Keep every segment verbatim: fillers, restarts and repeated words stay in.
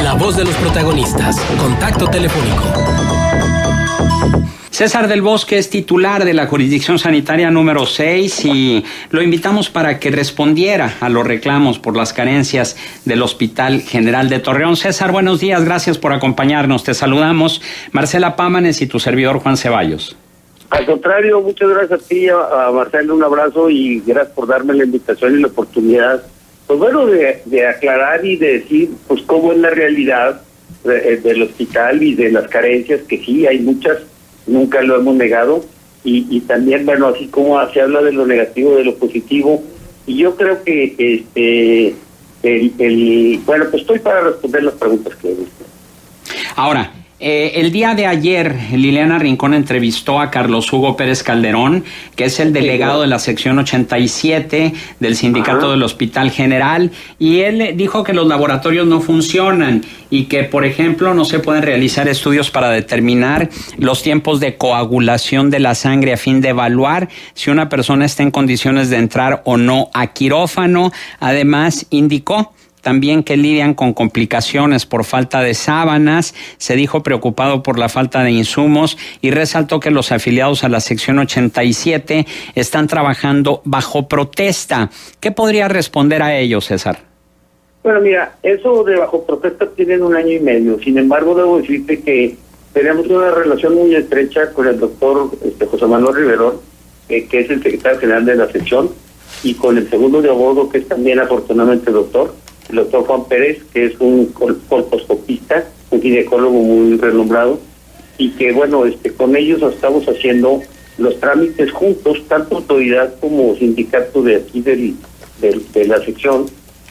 La voz de los protagonistas. Contacto telefónico. César del Bosque es titular de la jurisdicción sanitaria número seis y lo invitamos para que respondiera a los reclamos por las carencias del Hospital General de Torreón. César, buenos días, gracias por acompañarnos. Te saludamos Marcela Pámanes y tu servidor Juan Ceballos. Al contrario, muchas gracias a ti, a, a Marcelo, un abrazo y gracias por darme la invitación y la oportunidad, pues bueno, de, de aclarar y de decir pues cómo es la realidad de, del hospital y de las carencias, que sí, hay muchas, nunca lo hemos negado, y, y también, bueno, así como se habla de lo negativo, de lo positivo, y yo creo que, este, el, el bueno, pues estoy para responder las preguntas que gustan. Ahora, Eh, el día de ayer, Liliana Rincón entrevistó a Carlos Hugo Pérez Calderón, que es el delegado de la sección ochenta y siete del sindicato Ajá. del Hospital General, y él dijo que los laboratorios no funcionan y que, por ejemplo, no se pueden realizar estudios para determinar los tiempos de coagulación de la sangre a fin de evaluar si una persona está en condiciones de entrar o no a quirófano. Además, indicó también que lidian con complicaciones por falta de sábanas. Se dijo preocupado por la falta de insumos y resaltó que los afiliados a la sección ochenta y siete están trabajando bajo protesta. ¿Qué podría responder a ello, César? Bueno, mira, eso de bajo protesta tienen un año y medio. Sin embargo, debo decirte que tenemos una relación muy estrecha con el doctor este, José Manuel Riverón, eh, que es el secretario general de la sección, y con el segundo de abordo, que es también afortunadamente doctor, el doctor Juan Pérez, que es un colposcopista, un ginecólogo muy renombrado, y que, bueno, este con ellos estamos haciendo los trámites juntos, tanto autoridad como sindicato de aquí del, del, de la sección,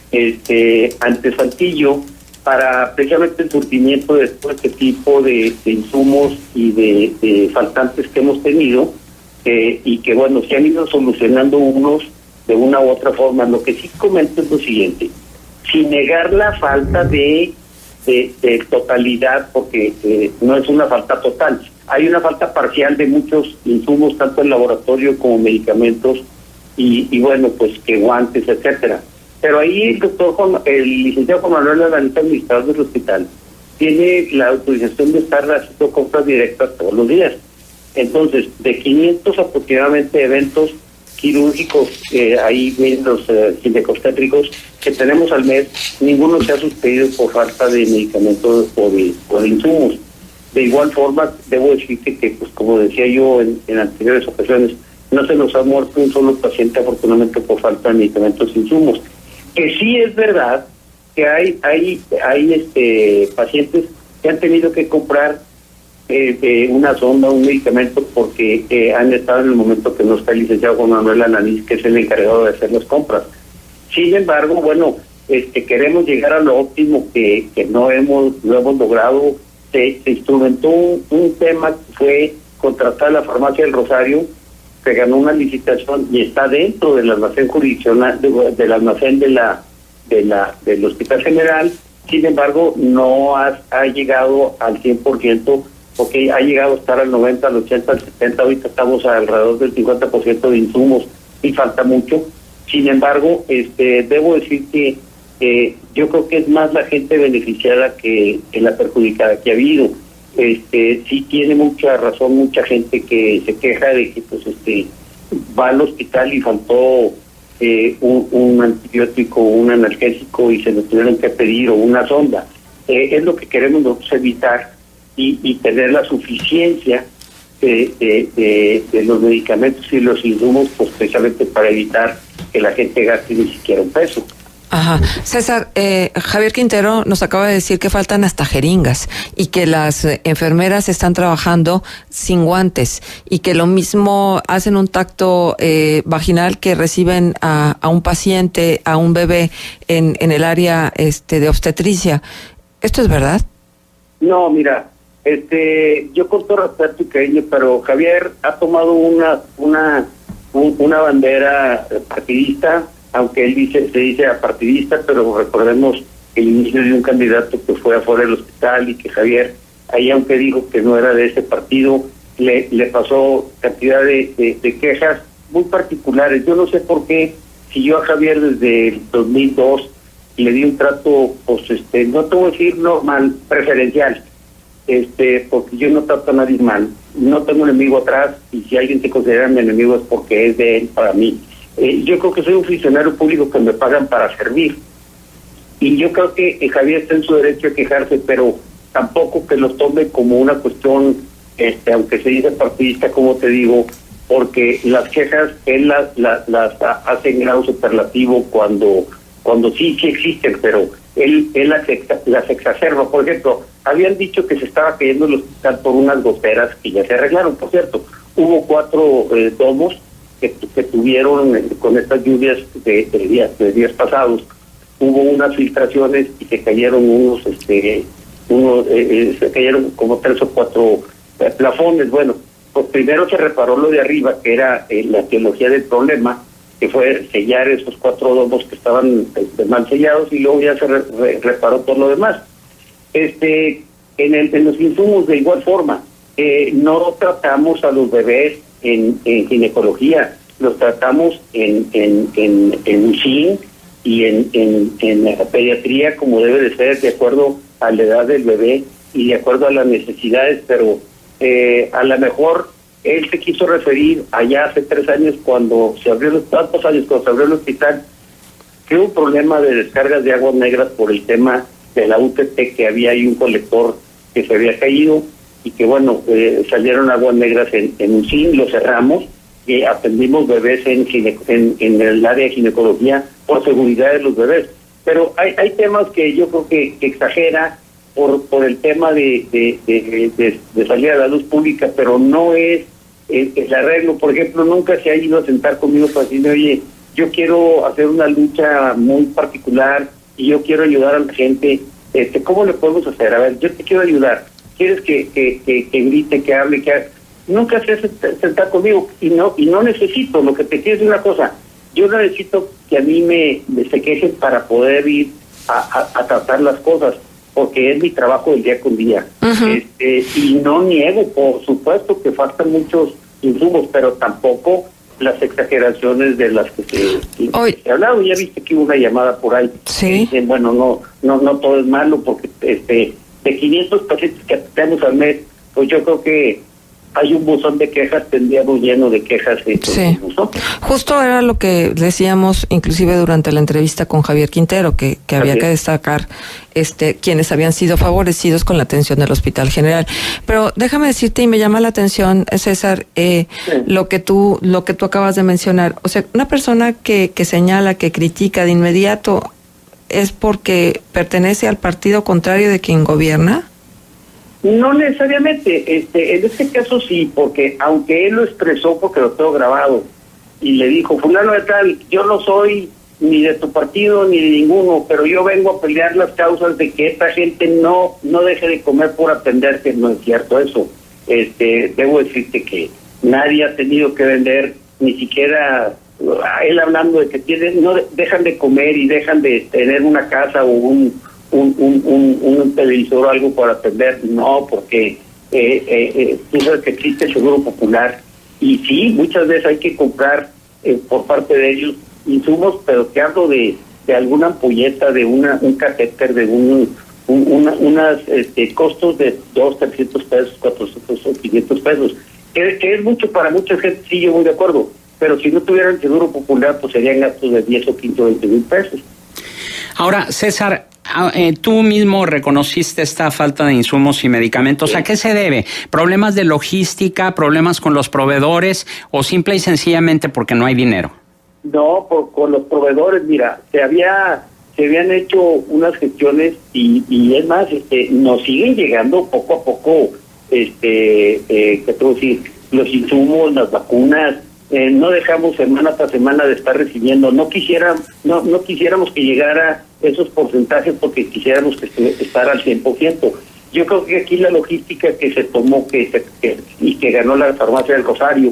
este ante Saltillo, para precisamente el surtimiento de todo este tipo de, de insumos y de, de faltantes que hemos tenido, eh, y que, bueno, se han ido solucionando unos de una u otra forma. Lo que sí comento es lo siguiente: sin negar la falta de, de, de totalidad, porque eh, no es una falta total, hay una falta parcial de muchos insumos, tanto en laboratorio como medicamentos, y, y bueno, pues que guantes, etcétera. Pero ahí el doctor Juan, el licenciado Juan Manuel Alanita, administrador del hospital, tiene la autorización de estar haciendo compras directas todos los días. Entonces, de quinientos aproximadamente eventos quirúrgicos, eh, ahí ven los eh, ginecobstétricos que tenemos al mes, ninguno se ha suspendido por falta de medicamentos o de, o de insumos. De igual forma, debo decirte que, pues como decía yo en, en anteriores ocasiones, no se nos ha muerto un solo paciente afortunadamente por falta de medicamentos e insumos. Que sí es verdad que hay hay hay este pacientes que han tenido que comprar Eh, eh, una sonda, un medicamento, porque eh, han estado en el momento que no está el licenciado Juan Manuel Alanís, que es el encargado de hacer las compras. Sin embargo, bueno, este queremos llegar a lo óptimo que, que no hemos no hemos logrado. Se, se instrumentó un, un tema que fue contratar la farmacia del Rosario, que ganó una licitación y está dentro del almacén jurisdiccional, de, del almacén de la de la del Hospital General. Sin embargo, no ha, ha llegado al cien por ciento, porque ha llegado a estar al noventa, al ochenta, al setenta, ahorita estamos alrededor del cincuenta por ciento de insumos y falta mucho. Sin embargo, este debo decir que eh, yo creo que es más la gente beneficiada que, que la perjudicada que ha habido. Este sí tiene mucha razón mucha gente que se queja de que pues este va al hospital y faltó eh, un, un antibiótico, un analgésico y se lo tuvieron que pedir, o una sonda. Eh, es lo que queremos nosotros evitar. Y, y tener la suficiencia de, de, de, de los medicamentos y los insumos, pues precisamente para evitar que la gente gaste ni siquiera un peso. Ajá. César, eh, Javier Quintero nos acaba de decir que faltan hasta jeringas y que las eh, enfermeras están trabajando sin guantes y que lo mismo hacen un tacto eh, vaginal que reciben a, a un paciente, a un bebé en, en el área este de obstetricia. ¿Esto es verdad? No, mira, Este, yo con todo respeto y cariño, pero Javier ha tomado una una un, una bandera partidista, aunque él dice se dice apartidista, pero recordemos el inicio de un candidato que fue afuera del hospital y que Javier, ahí aunque dijo que no era de ese partido, le le pasó cantidad de, de, de quejas muy particulares. Yo no sé por qué siguió a Javier desde el dos mil dos le di un trato, pues, este, no te voy a decir normal, preferencial, este, porque yo no trato a nadie mal, no tengo un enemigo atrás, y si alguien se considera mi enemigo es porque es de él para mí. Eh, yo creo que soy un funcionario público que me pagan para servir, y yo creo que eh, Javier está en su derecho a quejarse, pero tampoco que lo tome como una cuestión, este, aunque se dice partidista, como te digo, porque las quejas él las, las, las hace en grado superlativo cuando cuando sí, sí existen, pero él, él las, exa, las exacerba. Por ejemplo, habían dicho que se estaba cayendo el hospital por unas goteras que ya se arreglaron, por cierto. Hubo cuatro eh, domos que, que tuvieron eh, con estas lluvias de, de, días, de días pasados. Hubo unas filtraciones y se cayeron unos, este, unos eh, eh, se cayeron como tres o cuatro eh, plafones. Bueno, pues primero se reparó lo de arriba, que era eh, la teología del problema, que fue sellar esos cuatro domos que estaban este, mal sellados, y luego ya se re, re, reparó todo lo demás. Este, en, el, en los insumos de igual forma, eh, no tratamos a los bebés en, en ginecología, los tratamos en en en, en U C I N y en, en, en pediatría como debe de ser, de acuerdo a la edad del bebé y de acuerdo a las necesidades, pero eh, a lo mejor él se quiso referir allá hace tres años cuando se abrió, tantos años cuando se abrió el hospital, que hubo un problema de descargas de aguas negras por el tema de la U T T, que había ahí un colector que se había caído y que bueno, eh, salieron aguas negras en, en U C I N, lo cerramos, y atendimos bebés en, en, en el área de ginecología por seguridad de los bebés. Pero hay, hay temas que yo creo que, que exagera por por el tema de de, de, de, de salir a la luz pública, pero no es el, el arreglo. Por ejemplo, nunca se ha ido a sentar conmigo para decirme, oye, yo quiero hacer una lucha muy particular y yo quiero ayudar a la gente, este, ¿cómo le podemos hacer? A ver, yo te quiero ayudar, ¿quieres que que, que, que grite, que hable, que haga? Nunca se hace sentar conmigo, y no y no necesito. Lo que te quiero es una cosa, yo no necesito que a mí me, me se quejen para poder ir a, a, a tratar las cosas, porque es mi trabajo del día con día. Uh-huh. este, y no niego, por supuesto que faltan muchos insumos, pero tampoco las exageraciones de las que se, que se ha hablado. Ya viste que hubo una llamada por ahí. Sí. Dicen, bueno, no no no todo es malo, porque este de quinientos pacientes que atendemos al mes, pues yo creo que hay un buzón de quejas, tendríamos lleno de quejas. Sí. Justo era lo que decíamos, inclusive durante la entrevista con Javier Quintero, que, que había que destacar este quienes habían sido favorecidos con la atención del Hospital General. Pero déjame decirte, y me llama la atención, César, eh, sí. lo que tú lo que tú acabas de mencionar. O sea, una persona que, que señala, que critica de inmediato, ¿es porque pertenece al partido contrario de quien gobierna? No necesariamente, este, en este caso sí, porque aunque él lo expresó, porque lo tengo grabado, y le dijo, fulano de tal, yo no soy ni de tu partido ni de ninguno, pero yo vengo a pelear las causas de que esta gente no no deje de comer por atender, que no es cierto eso. Este, debo decirte que nadie ha tenido que vender, ni siquiera él hablando de que tienen, no dejan de comer y dejan de tener una casa o un Un, un, un, un televisor o algo para atender, no, porque eh, eh, eh, tú sabes que existe el Seguro Popular, y sí, muchas veces hay que comprar eh, por parte de ellos insumos, pero te hablo de, de alguna ampolleta, de una un catéter, de un, un una, unas este, costos de dos, trescientos pesos, cuatrocientos o quinientos pesos, que, que es mucho para mucha gente, sí, yo voy de acuerdo, pero si no tuvieran el Seguro Popular, pues serían gastos de diez o quince o veinte mil pesos. Ahora, César, Eh, tú mismo reconociste esta falta de insumos y medicamentos. ¿A qué se debe? ¿Problemas de logística, problemas con los proveedores o simple y sencillamente porque no hay dinero? No, por, con los proveedores, mira, se había se habían hecho unas gestiones y, y es más, este, nos siguen llegando poco a poco, este, eh, ¿qué tengo que decir? Los insumos, las vacunas. Eh, no dejamos semana tras semana de estar recibiendo. No quisiera, no no quisiéramos que llegara esos porcentajes porque quisiéramos que estar al cien por ciento. Yo creo que aquí la logística que se tomó que, se, que y que ganó la farmacia del Rosario,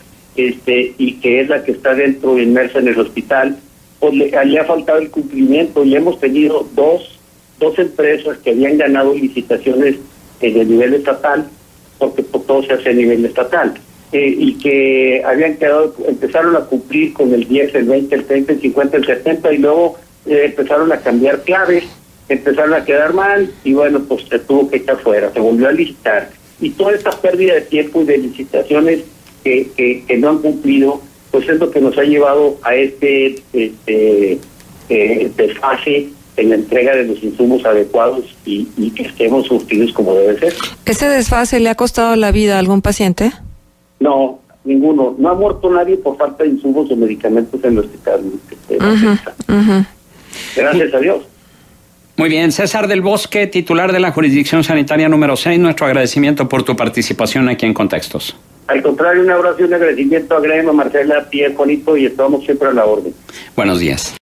este y que es la que está dentro, inmersa en el hospital, pues le, le ha faltado el cumplimiento. Y hemos tenido dos dos empresas que habían ganado licitaciones en el nivel estatal, porque pues, todo se hace a nivel estatal. Eh, y que habían quedado, empezaron a cumplir con el diez, el veinte, el treinta, el cincuenta, el setenta, y luego eh, empezaron a cambiar claves, empezaron a quedar mal y bueno, pues se tuvo que echar fuera, se volvió a licitar. Y toda esta pérdida de tiempo y de licitaciones que, que, que no han cumplido, pues es lo que nos ha llevado a este, este eh, desfase en la entrega de los insumos adecuados y, y que estemos surtidos como debe ser. ¿Ese desfase le ha costado la vida a algún paciente? No, ninguno. No ha muerto nadie por falta de insumos o medicamentos en el hospital. Uh-huh, uh-huh. Gracias a Dios. Muy bien, César del Bosque, titular de la Jurisdicción Sanitaria número seis, nuestro agradecimiento por tu participación aquí en Contextos. Al contrario, un abrazo y un agradecimiento a Graham, a Marcela, a Pierre, Juanito, y estamos siempre a la orden. Buenos días.